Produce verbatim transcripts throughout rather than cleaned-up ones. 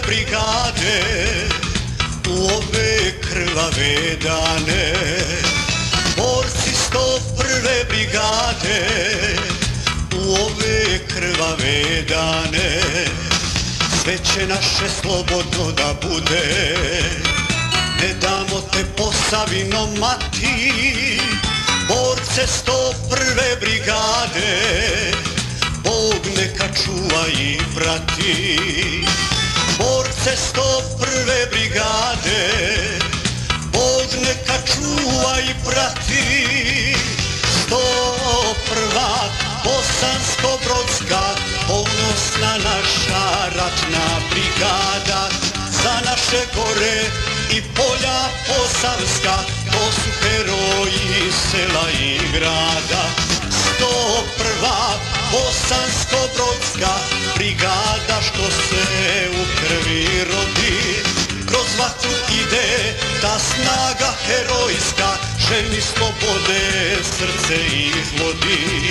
brigade u ove krvave dane. Borci sto prve brigade u ove krvave dane. Sve će naše slobodno da bude, ne damo te Posavino mati. Borce sto prve brigade Bog neka čuva i prati. Borce sto prve brigade Bog neka čuva i prati. Sto prva Bosansko-brodska, ponosna naša ratna brigada. Za naše gore i polja posavska, to su heroji sela i grada. Sto prva Bosansko-brodska brigada, što se u krvi rodi. Kroz vatru ide ta snaga herojska, željni slobode srce ih vodi.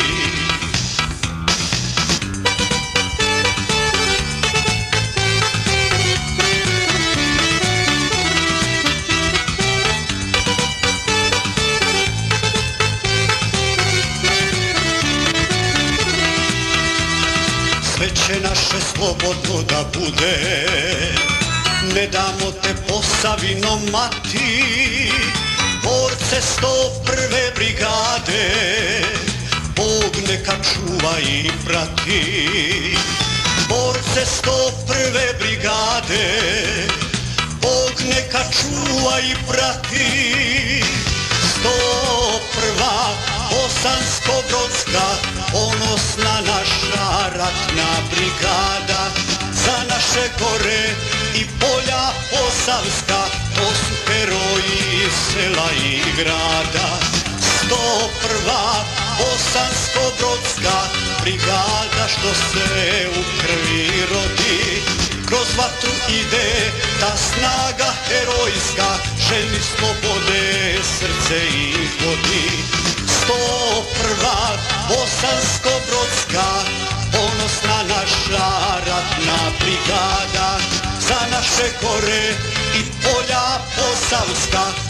Sve će naše slobodno da bude, ne damo te Posavino mati. Borce sto prve brigade Bog neka čuva i prati. Borce sto prve brigade Bog neka čuva i prati. Sto prva Bosansko-brodska, ponosna naša ratna brigada. Za naše gore i polja posavska, to su heroji sela i grada. Sto prva Bosansko-brodska brigada, što se u krvi rodi. Kroz vatru ide ta snaga herojska, željni slobode srce ih vodi. Sto prva Bosansko-brodska, ponosna naša ratna brigada. Za naše gore i polja posavska,